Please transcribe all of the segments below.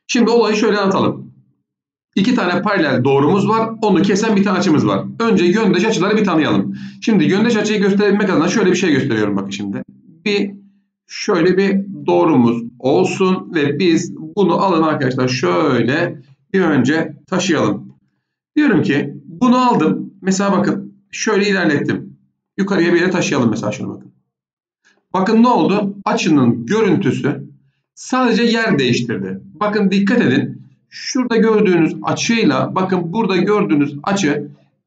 Şimdi olayı şöyle anlatalım. İki tane paralel doğrumuz var. Onu kesen bir tane açımız var. Önce yöndeş açıları bir tanıyalım. Şimdi yöndeş açıyı gösterebilmek adına şöyle bir şey gösteriyorum bakın şimdi. Şöyle bir doğrumuz olsun ve biz bunu alın arkadaşlar şöyle bir önce taşıyalım. Diyorum ki bunu aldım. Mesela bakın şöyle ilerlettim. Yukarıya bir yere taşıyalım mesela şunu bakın. Bakın ne oldu? Açının görüntüsü sadece yer değiştirdi. Bakın dikkat edin. Şurada gördüğünüz açıyla bakın burada gördüğünüz açı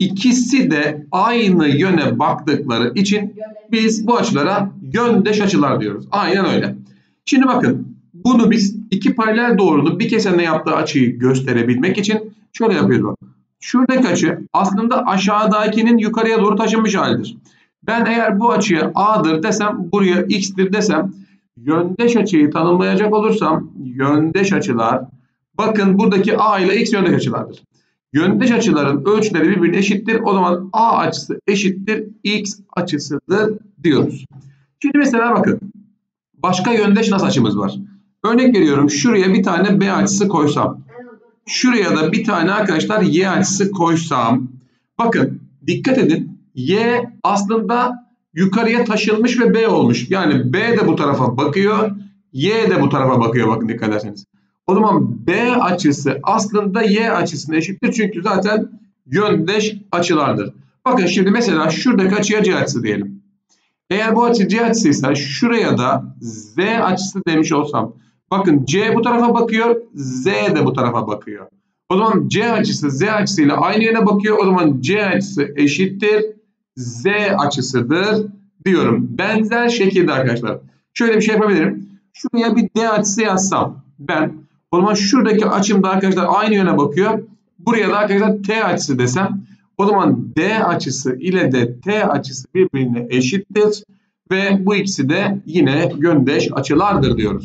ikisi de aynı yöne baktıkları için biz bu açılara yöndeş açılar diyoruz. Aynen öyle. Şimdi bakın bunu biz iki paralel doğrunun bir kesenle yaptığı açıyı gösterebilmek için şöyle yapıyoruz. Şuradaki açı aslında aşağıdakinin yukarıya doğru taşınmış halidir. Ben eğer bu açıya A'dır desem, buraya X'tir desem, yöndeş açıyı tanımlayacak olursam, yöndeş açılar, bakın buradaki A ile X yöndeş açılardır. Yöndeş açıların ölçüleri birbirine eşittir. O zaman A açısı eşittir X açısıdır diyoruz. Şimdi mesela bakın, başka yöndeş nasıl açımız var? Örnek veriyorum, şuraya bir tane B açısı koysam, şuraya da bir tane arkadaşlar Y açısı koysam, bakın dikkat edin. Y aslında yukarıya taşınmış ve B olmuş. Yani B de bu tarafa bakıyor. Y de bu tarafa bakıyor bakın dikkat ederseniz. O zaman B açısı aslında Y açısına eşittir. Çünkü zaten yöndeş açılardır. Bakın şimdi mesela şuradaki açıya C açısı diyelim. Eğer bu açı C açısıysa şuraya da Z açısı demiş olsam. Bakın C bu tarafa bakıyor. Z de bu tarafa bakıyor. O zaman C açısı Z açısıyla aynı yöne bakıyor. O zaman C açısı eşittir Z açısıdır diyorum. Benzer şekilde arkadaşlar. Şöyle bir şey yapabilirim. Şuraya bir D açısı yazsam ben. O zaman şuradaki açım da arkadaşlar aynı yöne bakıyor. Buraya da arkadaşlar T açısı desem. O zaman D açısı ile de T açısı birbirine eşittir. Ve bu ikisi de yine yöndeş açılardır diyoruz.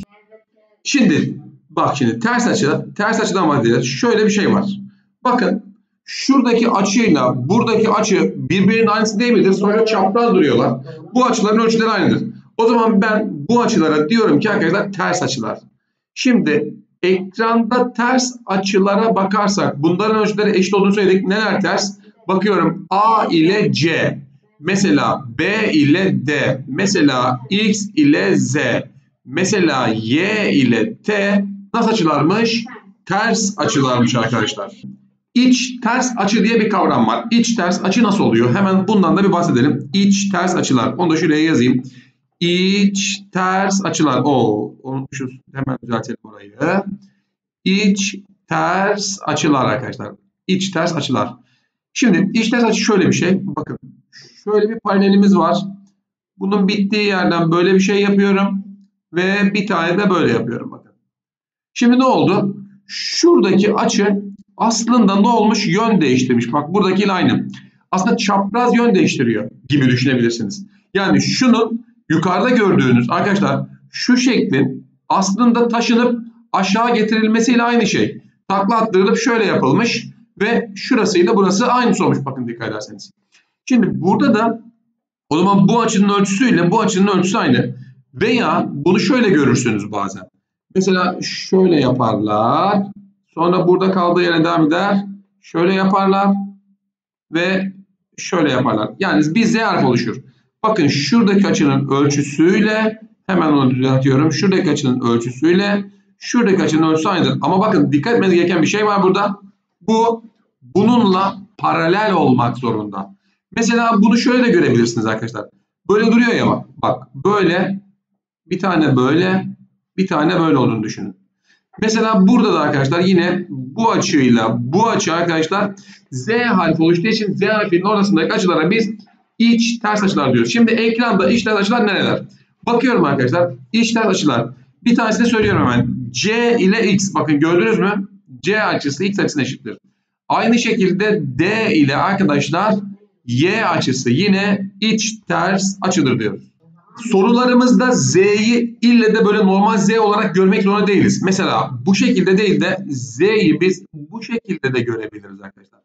Şimdi bak şimdi ters açıdan bahsediyoruz. Şöyle bir şey var. Bakın şuradaki açıyla buradaki açı birbirinin aynısı değil midir? Sonra çapraz duruyorlar. Bu açıların ölçüleri aynıdır. O zaman ben bu açılara diyorum ki arkadaşlar ters açılar. Şimdi ekranda ters açılara bakarsak bunların ölçüleri eşit olduğunu söyledik. Neler ters? Bakıyorum A ile C. Mesela B ile D. Mesela X ile Z. Mesela Y ile T nasıl açılarmış? Ters açılarmış arkadaşlar. İç ters açı diye bir kavram var. İç ters açı nasıl oluyor? Hemen bundan da bir bahsedelim. İç ters açılar. Onu da şuraya yazayım. İç ters açılar. Unutmuşuz. Hemen düzeltelim orayı. İç ters açılar arkadaşlar. İç ters açılar. Şimdi iç ters açı şöyle bir şey. Bakın. Şöyle bir panelimiz var. Bunun bittiği yerden böyle bir şey yapıyorum. Ve bir tane de böyle yapıyorum bakın. Şimdi ne oldu? Şuradaki açı aslında ne olmuş? Yön değiştirmiş. Bak buradakiyle aynı. Aslında çapraz yön değiştiriyor gibi düşünebilirsiniz. Yani şunun yukarıda gördüğünüz arkadaşlar şu şeklin aslında taşınıp aşağı getirilmesiyle aynı şey. Takla attırılıp şöyle yapılmış ve şurasıyla burası aynısı olmuş bakın dikkat ederseniz. Şimdi burada da o zaman bu açının ölçüsüyle bu açının ölçüsü aynı. Veya bunu şöyle görürsünüz bazen. Mesela şöyle yaparlar. Sonra burada kaldığı yere devam eder. Şöyle yaparlar. Ve şöyle yaparlar. Yani bir Z harfi oluşur. Bakın şuradaki açının ölçüsüyle hemen onu düzeltiyorum. Şuradaki açının ölçüsüyle şuradaki açının ölçüsü aynıdır. Ama bakın dikkat etmeniz gereken bir şey var burada. Bu bununla paralel olmak zorunda. Mesela bunu şöyle de görebilirsiniz arkadaşlar. Böyle duruyor ya bak böyle bir tane böyle bir tane böyle olduğunu düşünün. Mesela burada da arkadaşlar yine bu açıyla bu açı arkadaşlar Z harfi oluştuğu için Z harfinin ortasındaki açılara biz iç ters açılar diyoruz. Şimdi ekranda iç ters açılar nereler? Bakıyorum arkadaşlar iç ters açılar. Bir tanesini söylüyorum hemen. C ile X. Bakın gördünüz mü? C açısı X açısına eşittir. Aynı şekilde D ile arkadaşlar Y açısı yine iç ters açıdır diyoruz. Sorularımızda Z'yi ille de böyle normal Z olarak görmek zorunda değiliz. Mesela bu şekilde değil de Z'yi biz bu şekilde de görebiliriz arkadaşlar.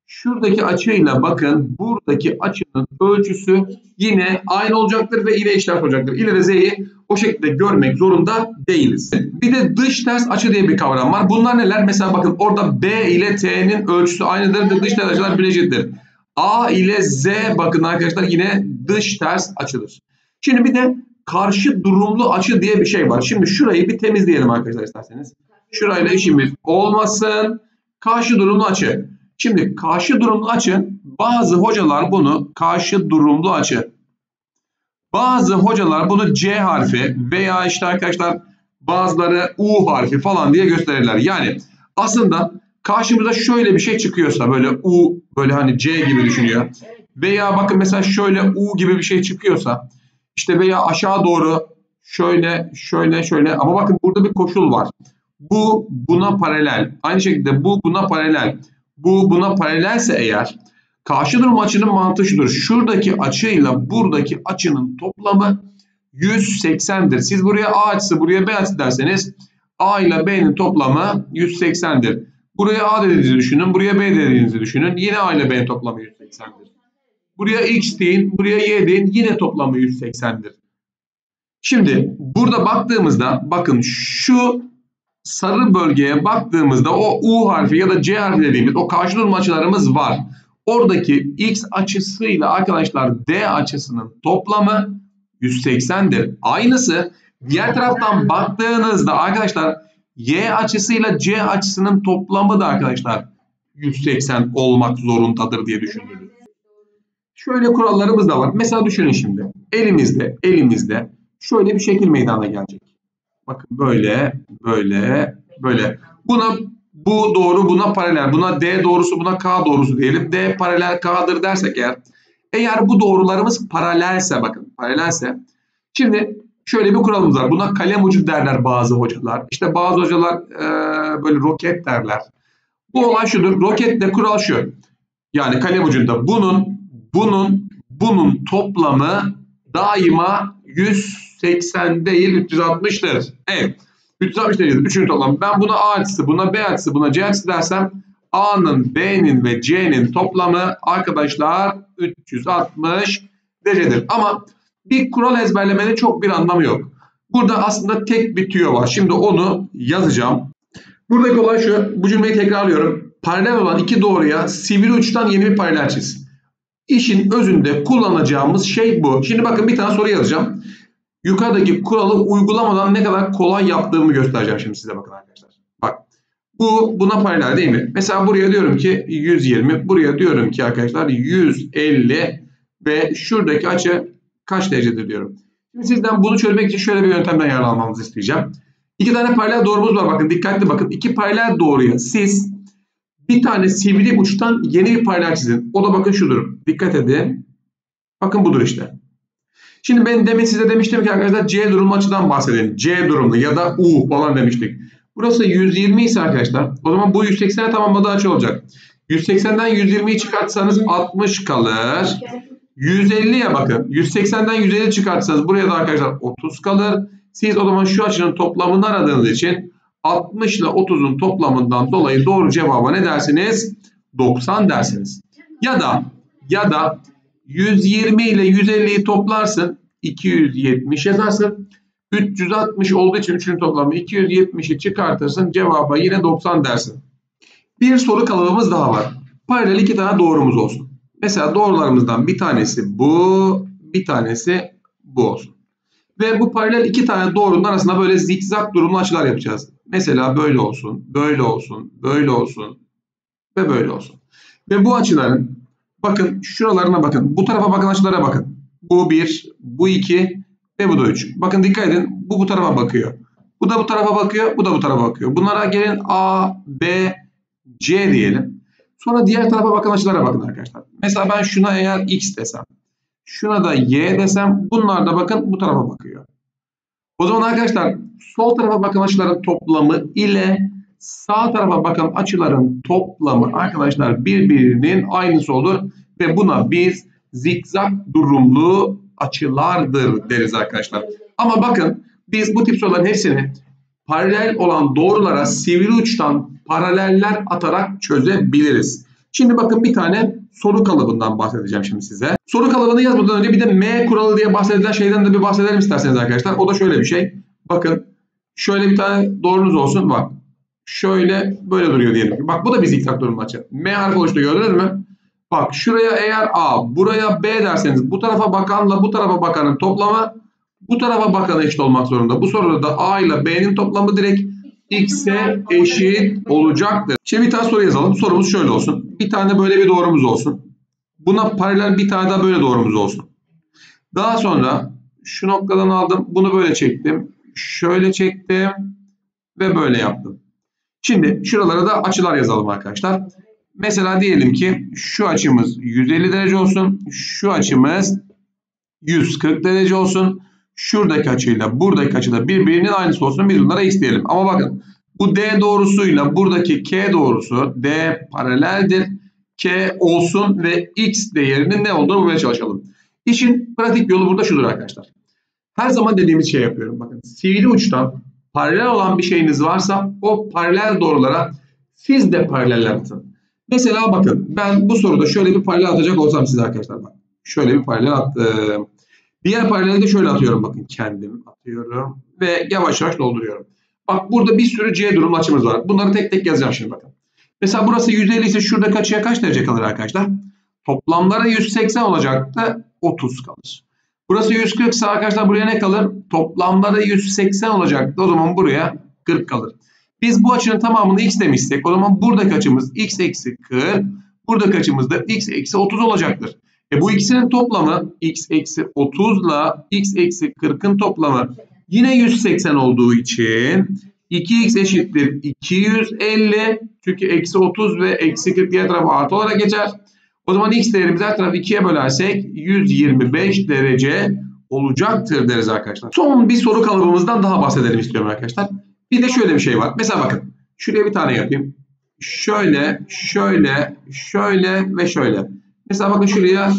Şuradaki açıyla bakın buradaki açının ölçüsü yine aynı olacaktır ve yine eşit olacaktır. İle de z'yi o şekilde görmek zorunda değiliz. Bir de dış ters açı diye bir kavram var. Bunlar neler? Mesela bakın orada B ile T'nin ölçüsü aynıdır ve dış ters açılar birleşiktir. A ile Z bakın arkadaşlar yine dış ters açıdır. Şimdi bir de karşı durumlu açı diye bir şey var. Şimdi şurayı bir temizleyelim arkadaşlar isterseniz. Şurayla işimiz olmasın. Karşı durumlu açı. Şimdi karşı durumlu açı bazı hocalar bunu karşı durumlu açı. Bazı hocalar bunu C harfi veya işte arkadaşlar bazıları U harfi falan diye gösterirler. Yani aslında karşımıza şöyle bir şey çıkıyorsa böyle U böyle hani C gibi düşünüyor. Veya bakın mesela şöyle U gibi bir şey çıkıyorsa işte veya aşağı doğru şöyle ama bakın burada bir koşul var. Bu buna paralel. Aynı şekilde bu buna paralel. Bu buna paralelse eğer karşı durum açının mantığı şudur. Şuradaki açıyla buradaki açının toplamı 180'dir. Siz buraya A açısı buraya B açısı derseniz A ile B'nin toplamı 180'dir. Buraya A dediğinizi düşünün. Buraya B dediğinizi düşünün. Yine A ile B'nin toplamı 180'dir. Buraya X deyin. Buraya Y deyin. Yine toplamı 180'dir. Şimdi burada baktığımızda bakın şu sarı bölgeye baktığımızda o U harfi ya da C harfi dediğimiz o karşı durum açılarımız var. Oradaki X açısıyla arkadaşlar D açısının toplamı 180'dir. Aynısı diğer taraftan baktığınızda arkadaşlar Y açısıyla C açısının toplamı da arkadaşlar 180 olmak zorundadır diye düşünülür. Şöyle kurallarımız da var. Mesela düşünün şimdi. Elimizde şöyle bir şekil meydana gelecek. Bakın böyle. Bu doğru buna paralel. Buna D doğrusu buna K doğrusu diyelim. D paralel K'dır dersek eğer bu doğrularımız paralelse bakın paralelse. Şimdi şöyle bir kuralımız var. Buna kalem ucu derler bazı hocalar. İşte bazı hocalar böyle roket derler. Bu olay şudur. Rokette kural şu. Yani kalem ucunda bunun toplamı daima 180 değil 360'tır. Evet. 360 derece. Üçünün toplamı. Ben buna A açısı, buna B açısı, buna C açısı dersem A'nın, B'nin ve C'nin toplamı arkadaşlar 360 derecedir. Ama bir kural ezberlemenin çok bir anlamı yok. Burada aslında tek bir tüyo var. Şimdi onu yazacağım. Buradaki olay şu. Bu cümleyi tekrarlıyorum. Paralel olan iki doğruya sivri uçtan yeni bir paralel çiz. İşin özünde kullanacağımız şey bu. Şimdi bakın bir tane soru yazacağım. Yukarıdaki kuralı uygulamadan ne kadar kolay yaptığımı göstereceğim şimdi size bakın arkadaşlar. Bak bu buna paralel değil mi? Mesela buraya diyorum ki 120. Buraya diyorum ki arkadaşlar 150 ve şuradaki açı kaç derecedir diyorum. Şimdi sizden bunu çözmek için şöyle bir yöntemden yararlanmanızı isteyeceğim. İki tane paralel doğrumuz var. Bakın dikkatli bakın. İki paralel doğruya siz bir tane sivri uçtan yeni bir paralel çizin. O da bakın şudur. Dikkat edin. Bakın budur işte. Şimdi ben demin size demiştim ki arkadaşlar C durumlu açıdan bahsedelim. C durumlu ya da U falan demiştik. Burası 120 ise arkadaşlar o zaman bu 180'e tamamladığı açı olacak. 180'den 120'yi çıkartsanız 60 kalır. 150'ye bakın. 180'den 150 çıkartsanız buraya da arkadaşlar 30 kalır. Siz o zaman şu açının toplamını aradığınız için 60 ile 30'un toplamından dolayı doğru cevaba ne dersiniz? 90 dersiniz. Ya da 120 ile 150'yi toplarsın. 270 yazarsın. 360 olduğu için 3'ün toplamı 270'i çıkartırsın. Cevaba yine 90 dersin. Bir soru kalıbımız daha var. Paralel iki tane doğrumuz olsun. Mesela doğrularımızdan bir tanesi bu, bir tanesi bu olsun. Ve bu paralel iki tane doğrunun arasında böyle zikzak durumlu açılar yapacağız. Mesela böyle olsun, böyle olsun, böyle olsun ve böyle olsun. Ve bu açıların bakın şuralarına bakın. Bu tarafa bakın açılara bakın. Bu 1, bu 2 ve bu da 3. Bakın dikkat edin. Bu tarafa bakıyor. Bu da bu tarafa bakıyor. Bu da bu tarafa bakıyor. Bunlara gelin A, B, C diyelim. Sonra diğer tarafa bakın açılara bakın arkadaşlar. Mesela ben şuna eğer X desem. Şuna da Y desem. Bunlar da bakın bu tarafa bakıyor. O zaman arkadaşlar sol tarafa bakan açıların toplamı ile sağ tarafa bakan açıların toplamı arkadaşlar birbirinin aynısı olur. Ve buna biz zikzak durumlu açılardır deriz arkadaşlar. Ama bakın biz bu tip soruların hepsini paralel olan doğrulara sivri uçtan paraleller atarak çözebiliriz. Şimdi bakın bir tane soru kalıbından bahsedeceğim şimdi size. Soru kalıbını yazmadan önce bir de M kuralı diye bahsedilen şeyden de bir bahsedelim isterseniz arkadaşlar. O da şöyle bir şey. Bakın şöyle bir tane doğrunuz olsun. Bak şöyle böyle duruyor diyelim ki. Bak bu da bir zikzak durum açı. M harfi oluştu, gördünüz mü? Bak şuraya eğer A, buraya B derseniz bu tarafa bakanla bu tarafa bakanın toplamı bu tarafa bakana eşit olmak zorunda. Bu soruda da A ile B'nin toplamı direkt X'e eşit olacaktır. Şimdi bir tane soru yazalım. Sorumuz şöyle olsun. Bir tane böyle bir doğrumuz olsun. Buna paralel bir tane daha böyle doğrumuz olsun. Daha sonra şu noktadan aldım. Bunu böyle çektim. Şöyle çektim. Ve böyle yaptım. Şimdi şuralara da açılar yazalım arkadaşlar. Mesela diyelim ki şu açımız 150 derece olsun. Şu açımız 140 derece olsun. Şuradaki açıyla buradaki açıyla birbirinin aynısı olsun. Biz bunlara x diyelim. Ama bakın bu D doğrusuyla buradaki K doğrusu D paraleldir. K olsun ve x değerinin ne olduğunu bulmaya çalışalım. İşin pratik yolu burada şudur arkadaşlar. Her zaman dediğimiz şey yapıyorum. Bakın sivri uçtan paralel olan bir şeyiniz varsa o paralel doğrulara siz de paraleller atın. Mesela bakın ben bu soruda şöyle bir paralel atacak olsam size arkadaşlar bak. Şöyle bir paralel attım. Diğer paralelde de şöyle atıyorum bakın. Kendim atıyorum ve yavaş yavaş dolduruyorum. Bak burada bir sürü C durum açımız var. Bunları tek tek yazacağım şimdi bakın. Mesela burası 150 ise şuradaki açıya kaç derece kalır arkadaşlar? Toplamları 180 olacaktı. 30 kalır. Burası 140 ise arkadaşlar buraya ne kalır? Toplamları 180 olacaktı. O zaman buraya 40 kalır. Biz bu açının tamamını x demişsek o zaman buradaki açımız x eksi 40. Buradaki açımız da x eksi 30 olacaktır. Bu ikisinin toplamı x eksi 30 ile x eksi 40'ın toplamı yine 180 olduğu için 2x eşittir 250. Çünkü eksi 30 ve eksi 40 diğer tarafa artı olarak geçer. O zaman x değerimizi her tarafı 2'ye bölersek 125 derece olacaktır deriz arkadaşlar. Son bir soru kalıbımızdan daha bahsedelim istiyorum arkadaşlar. Bir de şöyle bir şey var. Mesela bakın şuraya bir tane yapayım. Şöyle, şöyle, şöyle ve şöyle. Mesela bakın şuraya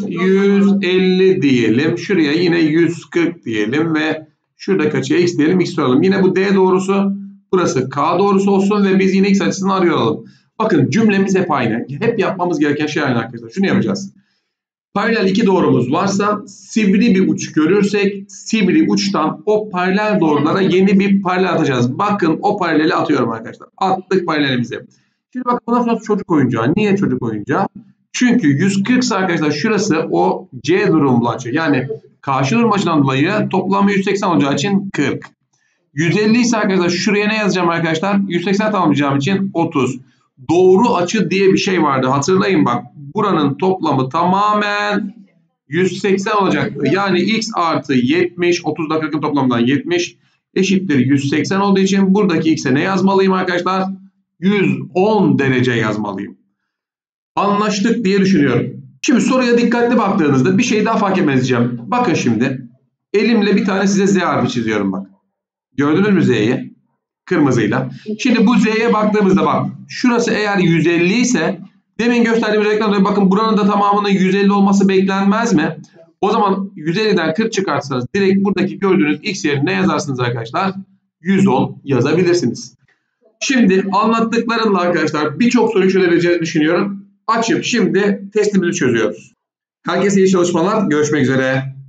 150 diyelim. Şuraya yine 140 diyelim ve şuradaki açıya x diyelim, x soralım. Yine bu D doğrusu, burası K doğrusu olsun ve biz yine x açısını arayalım. Bakın cümlemiz hep aynı. Hep yapmamız gereken şey aynı arkadaşlar. Şunu yapacağız. Paralel iki doğrumuz varsa sivri bir uç görürsek sivri uçtan o paralel doğrulara yeni bir paralel atacağız. Bakın o paraleli atıyorum arkadaşlar. Attık paralelimize. Şimdi bakın buna sonra çocuk oyuncağı. Niye çocuk oyuncağı? Çünkü 140 ise arkadaşlar şurası o C durumlu açı. Yani karşı durum açıdan dolayı toplamı 180 olacağı için 40. 150 ise arkadaşlar şuraya ne yazacağım arkadaşlar? 180 tamamlayacağım için 30. Doğru açı diye bir şey vardı. Hatırlayın bak. Buranın toplamı tamamen 180 olacak. Yani x artı 70. 30 ile 40'ın toplamından 70 eşittir 180 olduğu için buradaki x'e ne yazmalıyım arkadaşlar? 110 derece yazmalıyım. Anlaştık diye düşünüyorum. Şimdi soruya dikkatli baktığınızda bir şey daha fark etmeyeceğim. Bakın şimdi. Elimle bir tane size Z harfi çiziyorum bak. Gördünüz mü Z'yi? Kırmızıyla. Şimdi bu Z'ye baktığımızda bak. Şurası eğer 150 ise demin gösterdiğimiz örnekten bakın buranın da tamamının 150 olması beklenmez mi? O zaman 150'den 40 çıkartsanız direkt buradaki gördüğünüz x yerine yazarsınız arkadaşlar. 110 yazabilirsiniz. Şimdi anlattıklarımla arkadaşlar birçok soruyu çözebileceğini düşünüyorum. Açıp şimdi testimizi çözüyoruz. Herkese iyi çalışmalar. Görüşmek üzere.